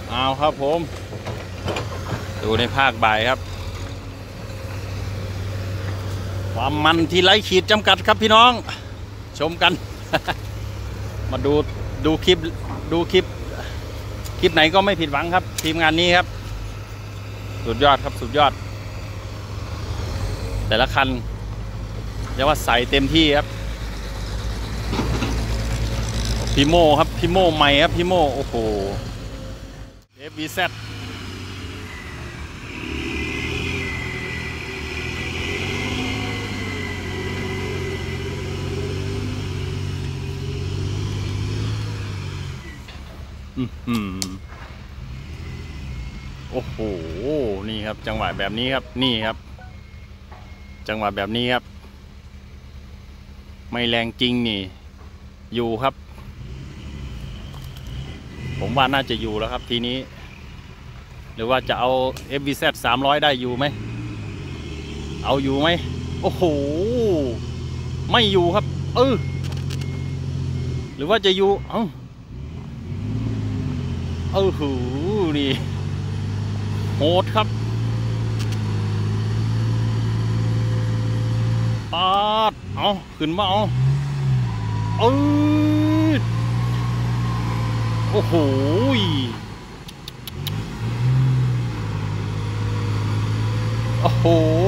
เอาครับผมดูในภาคบ่ายครับความมันที่ไร้ขีดจำกัดครับพี่น้องชมกัน มาดูคลิปไหนก็ไม่ผิดหวังครับทีมงานนี้ครับสุดยอดครับสุดยอดแต่ละคันเรียกว่าใส่เต็มที่ครับพิโม่ครับพิโม่ใหม่ครับพิโม่โอ้โห FVZ โอ้โหนี่ครับจังหวะแบบนี้ครับนี่ครับจังหวะแบบนี้ครับไม่แรงจริงนี่อยู่ครับผมว่าน่าจะอยู่แล้วครับทีนี้หรือว่าจะเอา FVZ 300ได้อยู่ไหมเอาอยู่ไหมโอ้โหไม่อยู่ครับหรือว่าจะอยู่หูนี่โหดครับปาดขึ้นมาโอ้โหโอ้โห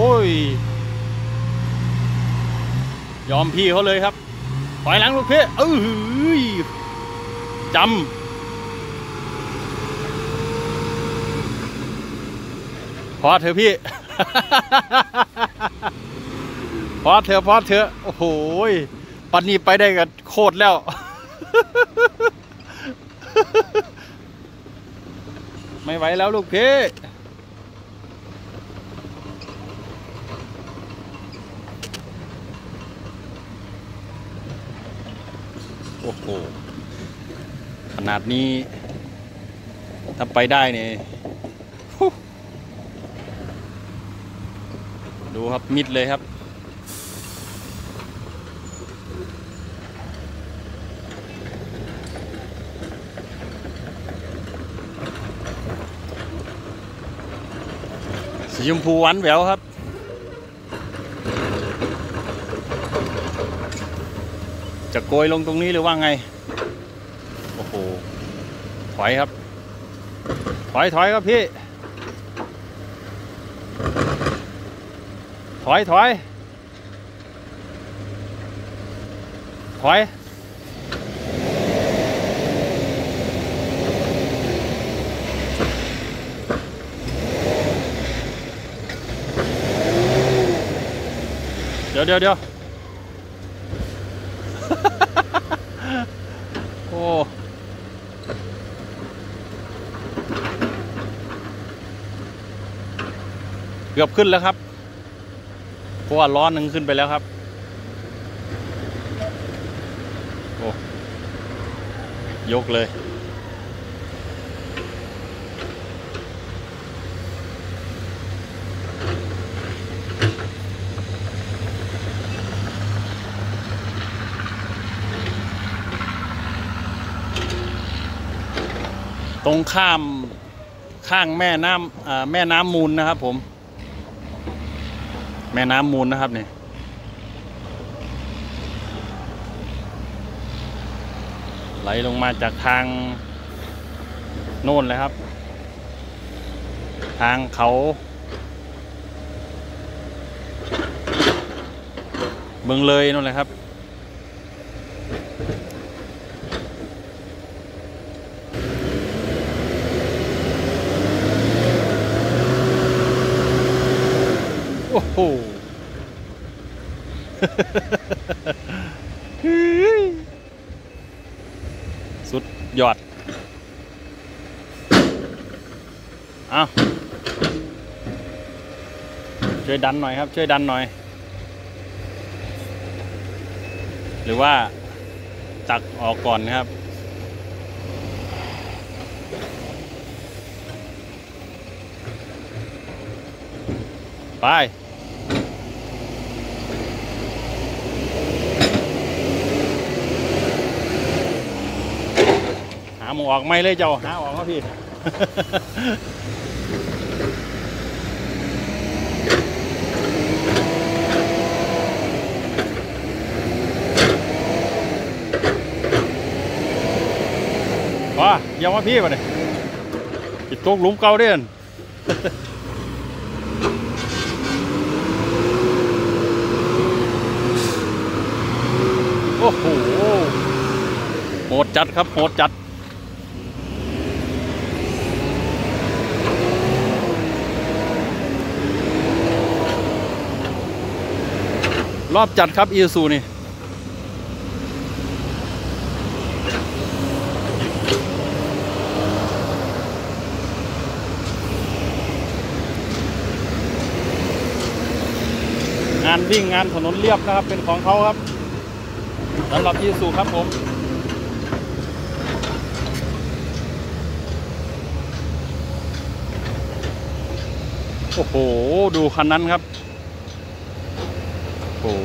ยอมพี่เขาเลยครับถอยหลังลูกพี่จำพอเถอะพี่ พอเถอะโอ้โหปันนี้ไปได้กันโคตรแล้ว ไม่ไหวแล้วลูกพี่โอ้โหขนาดนี้ถ้าไปได้เนี่ยดูครับมิดเลยครับสีชมพูหวานแหววครับจะโกยลงตรงนี้หรือว่าไงโอ้โหถอยครับถอยครับพี่ถอยเดี๋ยวโอ้เกือบขึ้นแล้วครับเพราะว่าล้อหนึ่งขึ้นไปแล้วครับโอ้ยกเลยตรงข้างแม่น้ำมูลนะครับผมแม่น้ำมูลนะครับเนี่ยไหลลงมาจากทางโน่นเลยครับทางเขาเมืองเลยนั่นแหละครับโอ้โห สุดยอดช่วยดันหน่อยครับช่วยดันหน่อยหรือว่าตักออกก่อนนะครับไปหาหมูออกไม่เลยเจ้าหาออกครับพี่ว้ายังว่าพี่มาเนี่ยติดตกหลุมเก่าเด่นโอ้โหโหดจัดครับโหดจัดรอบจัดครับอีซูนี่งานวิ่งงานถนนเรียบนะครับเป็นของเขาครับสำหรับอีซูครับผมโอ้โหดูคันนั้นครับโอ้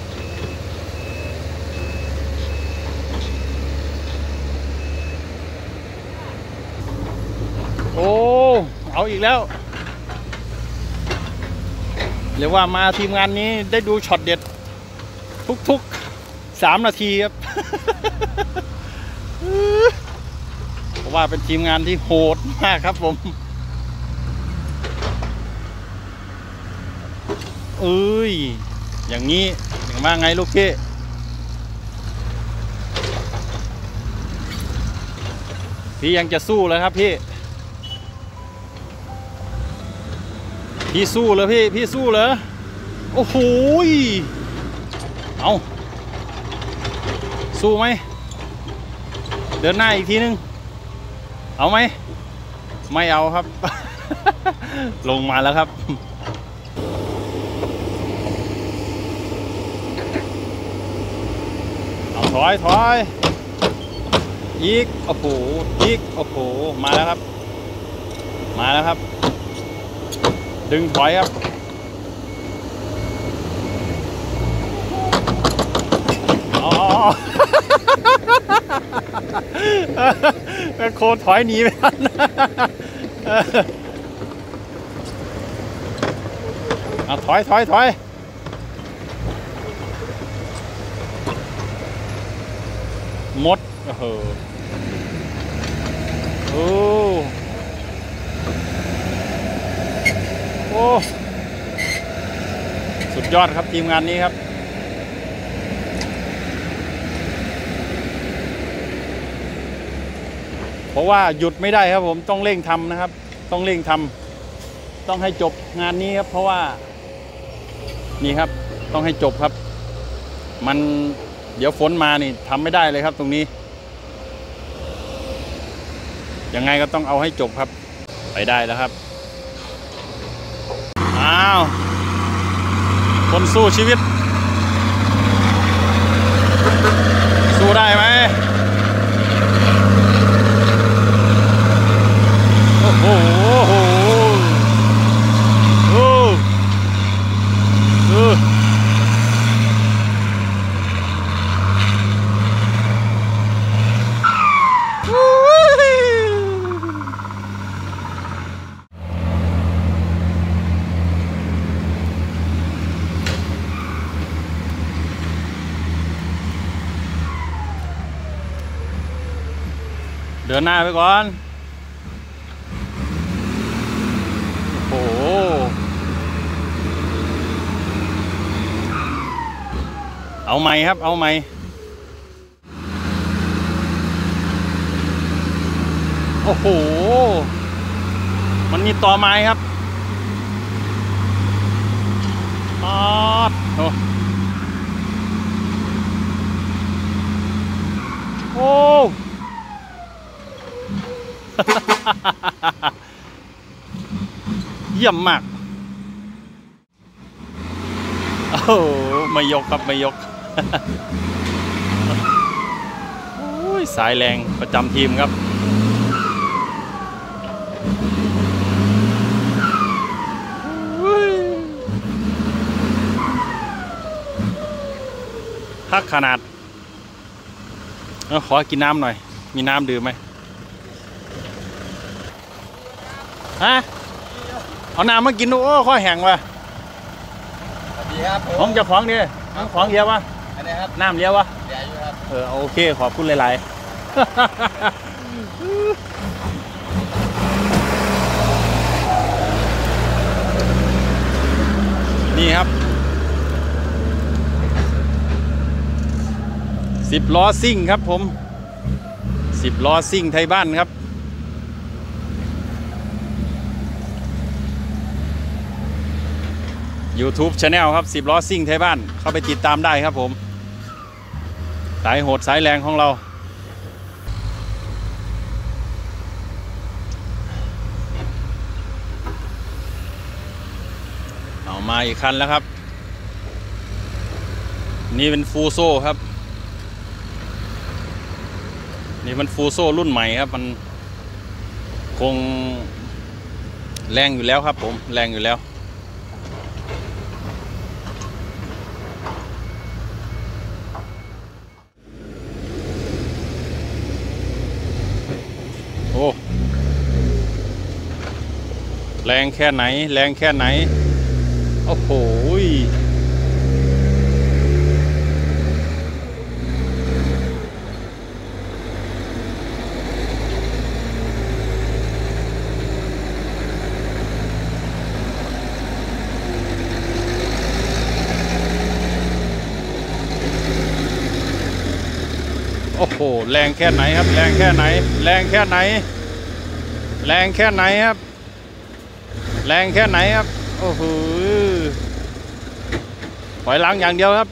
โอ้เอาอีกแล้วเรียกว่ามาทีมงานนี้ได้ดูช็อตเด็ดทุกๆ3 นาทีครับ เพราะว่าเป็นทีมงานที่โหดมากครับผมเอ้ยอย่างนี้อย่างว่าไงลูกพี่พี่ยังจะสู้เลยครับพี่สู้เลยพี่สู้เลยโอ้โหเอาสู้ไหมเดินหน้าอีกทีนึงเอาไหมไม่เอาครับ ลงมาแล้วครับเอาถอยอีกโอ้โหอีกโอ้โหมาแล้วครับดึงถอยครับโคถอยหนีไปทันถอยหมดโอ้โหโอ้สุดยอดครับทีมงานนี้ครับเพราะว่าหยุดไม่ได้ครับผมต้องเร่งทำนะครับต้องเร่งทำต้องให้จบงานนี้ครับเพราะว่านี่ครับต้องให้จบครับมันเดี๋ยวฝนมานี่ทำไม่ได้เลยครับตรงนี้ยังไงก็ต้องเอาให้จบครับไปได้แล้วครับอ้าวคนสู้ชีวิตสู้ได้ไหมโอ้โหเดินหน้าไปก่อนโอ้โหเอาไหมครับเอาไหมโอ้โหมันมีต่อไม้ครับโอ้ เยี่ยมมากโอ้โหไม่ยกครับไม่ยก โอ้ยสายแรงประจำทีมครับทักขนาดขอกินน้ำหน่อยมีน้ำดื่มไหมฮะเอาน้ำมากินดูโอ้ข้อแห้งว่ะสวัสดีครับผมของเจ้าของดิของเลี้ยววะอันนี้ครับน้ำเลี้ยววะเดี๋ยวอยู่ครับโอเคขอบคุณหลายๆ นี่ครับ10 ล้อซิ่งครับผม10 ล้อซิ่งไทยบ้านครับYouTube Channel ครับ10 ล้อซิ่งไทยบ้านเข้าไปติดตามได้ครับผมสายโหดสายแรงของเราเอามาอีกคันแล้วครับนี่เป็นฟูโซ่ครับนี่มันฟูโซ่รุ่นใหม่ครับมันคงแรงอยู่แล้วครับผมแรงอยู่แล้วโอ้แรงแค่ไหนแรงแค่ไหนโอ้โหโอ้โหแรงแค่ไหนครับแรงแค่ไหนแรงแค่ไหนแรงแค่ไหนครับแรงแค่ไหนครับโอ้โหถอยหลังอย่างเดียวครับ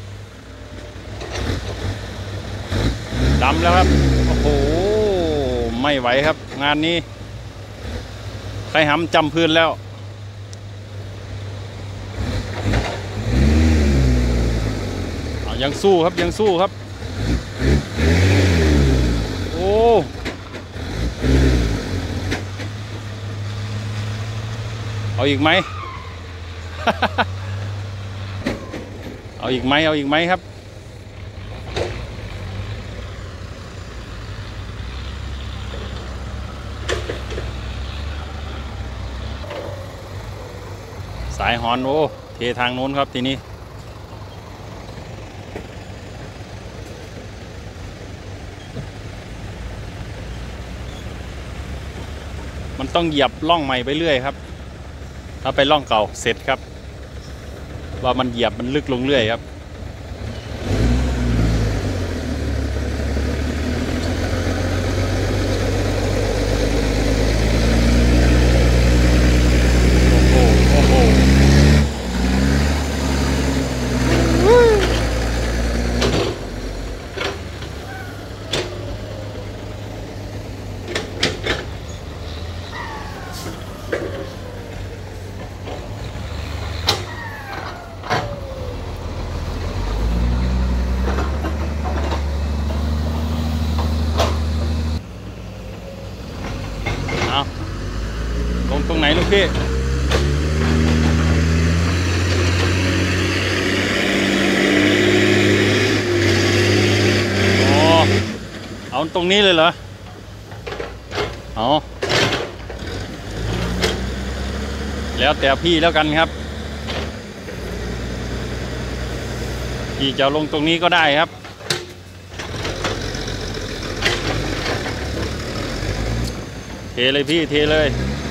ดำแล้วครับโอ้โหไม่ไหวครับงานนี้ใครหำจำพื้นแล้วยังสู้ครับยังสู้ครับโอ้เอาอีกไหม เอาอีกไหมเอาอีกไหมครับสายหอนโอ้เททางโน้นครับทีนี้มันต้องเหยียบล่องใหม่ไปเรื่อยครับถ้าไปล่องเก่าเสร็จครับว่ามันเหยียบมันลึกลงเรื่อยครับโอ้โหโอ้โหลงตรงไหนลูกพี่อ๋อเอาตรงนี้เลยเหรอเอาแล้วแต่พี่แล้วกันครับพี่จะลงตรงนี้ก็ได้ครับเทเลยพี่เทเลย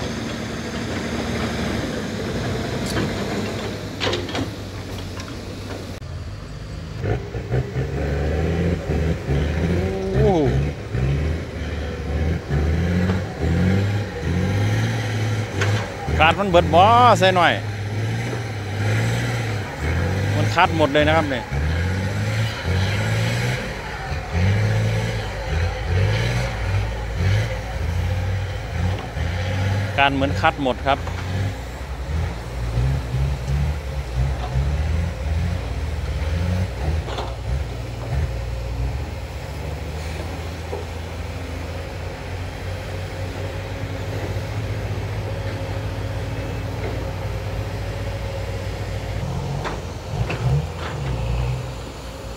ขาดมันเบิดบ่ใส่หน่อยมันคัดหมดเลยนะครับเนี่ยการเหมือนคัดหมดครับ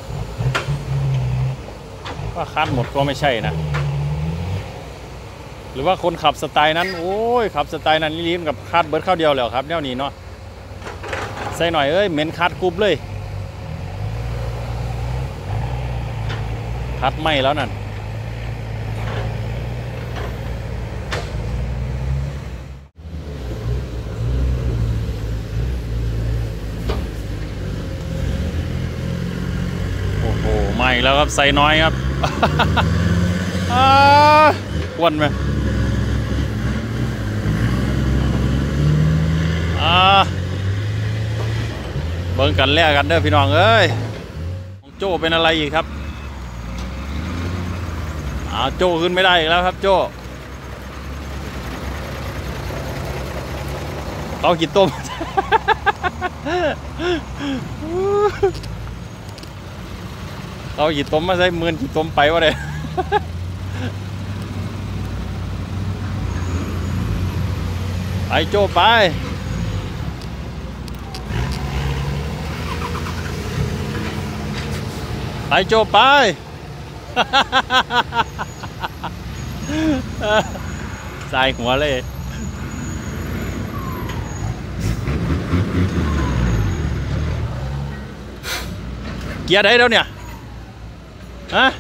ว่าคัดหมดก็ไม่ใช่นะหรือว่าคนขับสไตล์นั้นโอ้ยขับสไตล์นั้นลิ้นกับคาดเบิร์ดเข้าเดียวแล้วครับแนวนี้เนาะใส่หน่อยเอ้ยเหม็นคัดกรุบเลยคัดไหมแล้วนั่นโอ้โหไหมแล้วครับใส่น้อยครับ อ้วนไหมเบิ่งกันแลกกันเด้อพี่น้องเอ้ยโจ้เป็นอะไรอีกครับโจ้ขึ้นไม่ได้อีกแล้วครับโจ้เขากินต้ม เขากินต้มมาใส่มือกินต้มไปวะเนี่ย ไปโจ้ไปไปโจ้ไป สายหัวเลยเกียร์ได้แล้วเนี่ยฮะ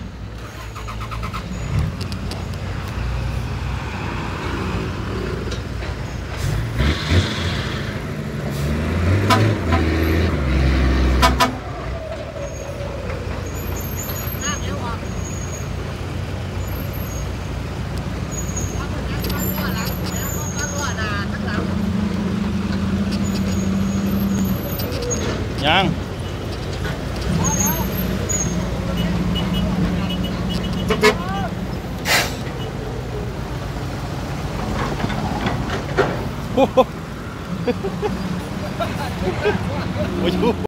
ยัง โอ้โห